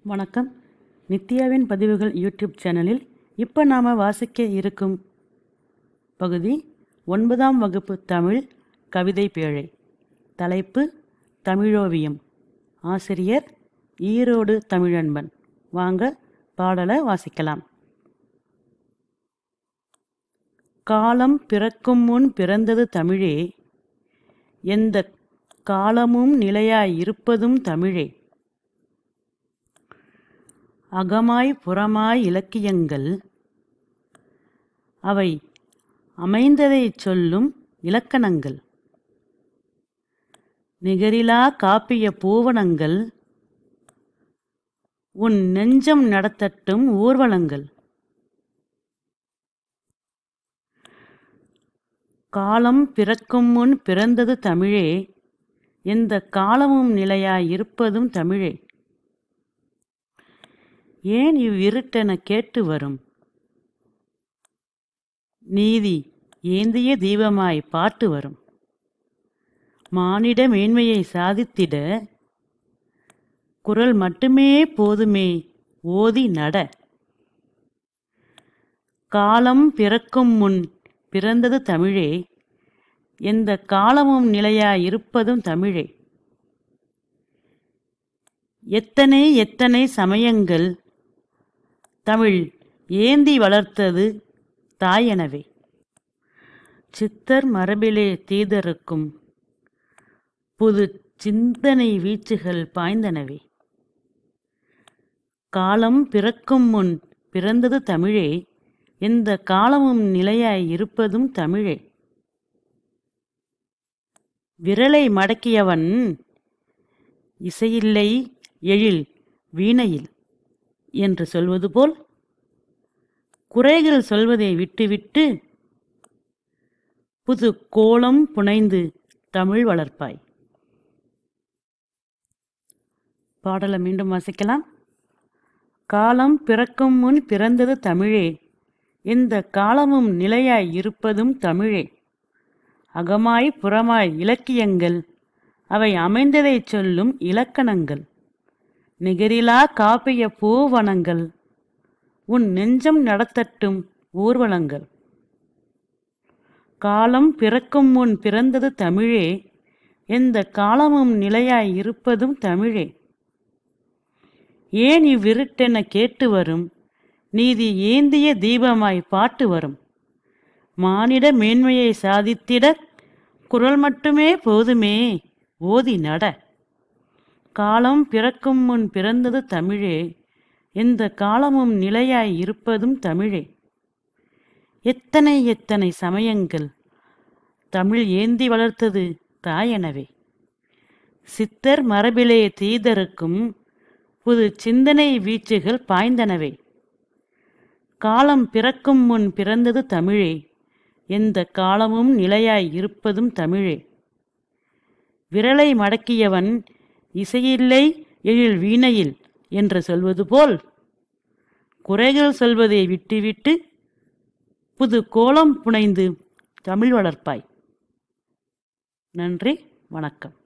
வணக்கம். நித்யாவின் பதிவுகள் யூடியூப் சேனலில் இப்போ நாம் வாசிக்க இருக்கும் பகுதி 9ஆம் வகுப்பு தமிழ் கவிதை பேழை. தலைப்பு தமிழோவியம். ஆசிரியர் ஈரோடு தமிழன்பன். வாங்க பாடலை வாசிக்கலாம். காலம் பிறக்கும் முன் பிறந்தது தமிழே, எந்த காலமும் நிலையாய் இருப்பதும் தமிழே. அகமாய் புறமாய் இலக்கியங்கள் அவை அமைந்ததைச் சொல்லும் இலக்கணங்கள். நிகரிலா காப்பிய பூவனங்கள் உன் நெஞ்சம் நடத்தட்டும் ஊர்வலங்கள். காலம் பிறக்கும் முன் பிறந்தது தமிழே, எந்த காலமும் நிலையாய் இருப்பதும் தமிழே. ஏன் இவ்விருட்டென கேட்டு வரும், நீதி ஏந்திய தீபமாய் பாட்டு வரும். மானிட மேன்மையை சாதித்திட குரல் மட்டுமே போதுமே, ஓதி நட. காலம் பிறக்கும் முன் பிறந்தது தமிழே, எந்த காலமும் நிலையாய் இருப்பதும் தமிழே. எத்தனை எத்தனை சமயங்கள் தமிழ் ஏந்தி வளர்த்தது தாயெனவே. சித்தர் மரபிலே தீதருக்கும் புது சிந்தனை வீச்சுகள் பாய்ந்தனவே. காலம் பிறக்கும் முன் பிறந்தது தமிழே, எந்த காலமும் நிலையாய் இருப்பதும் தமிழே. விரலை மடக்கியவன் இசையில்லை எழில் வீணையில் என்று சொல்வது போல், குறைகள் சொல்வதை விட்டுவிட்டு புது கோலம் புனைந்து தமிழ் வளர்ப்பாய். பாடலை மீண்டும் வாசிக்கலாம். காலம் பிறக்கும் முன் பிறந்தது தமிழே, எந்த காலமும் நிலையாய் இருப்பதும் தமிழே. அகமாய் புறமாய் இலக்கியங்கள் அவை அமைந்ததைச் சொல்லும் இலக்கணங்கள். நிகரிலா காப்பிய பூவனங்கள் உன் நெஞ்சம் நடத்தட்டும் ஊர்வலங்கள். காலம் பிறக்கும் முன் பிறந்தது தமிழே, எந்த காலமும் நிலையாய் இருப்பதும் தமிழே. ஏன் இவ்விருட்டென கேட்டு வரும், நீதி ஏந்திய தீபமாய் பாட்டு வரும். மானிட மேன்மையை சாதித்திட குரல் மட்டுமே போதுமே, ஓதி நட. காலம் பிறக்கும் முன் பிறந்தது தமிழே, எந்த காலமும் நிலையாய் இருப்பதும் தமிழே. எத்தனை எத்தனை சமயங்கள் தமிழ் ஏந்தி வளர்த்தது தாயெனவே. சித்தர் மரபிலே தீதருக்கும் புது சிந்தனை வீச்சுகள் பாய்ந்தனவே. காலம் பிறக்கும் முன் பிறந்தது தமிழே, எந்த காலமும் நிலையாய் இருப்பதும் தமிழே. விரலை மடக்கியவன் இசையில்லை எழில் வீணையில் என்று சொல்வது போல், குறைகள் சொல்வதை விட்டுவிட்டு புது கோலம் புனைந்து தமிழ் வளர்ப்பாய். நன்றி, வணக்கம்.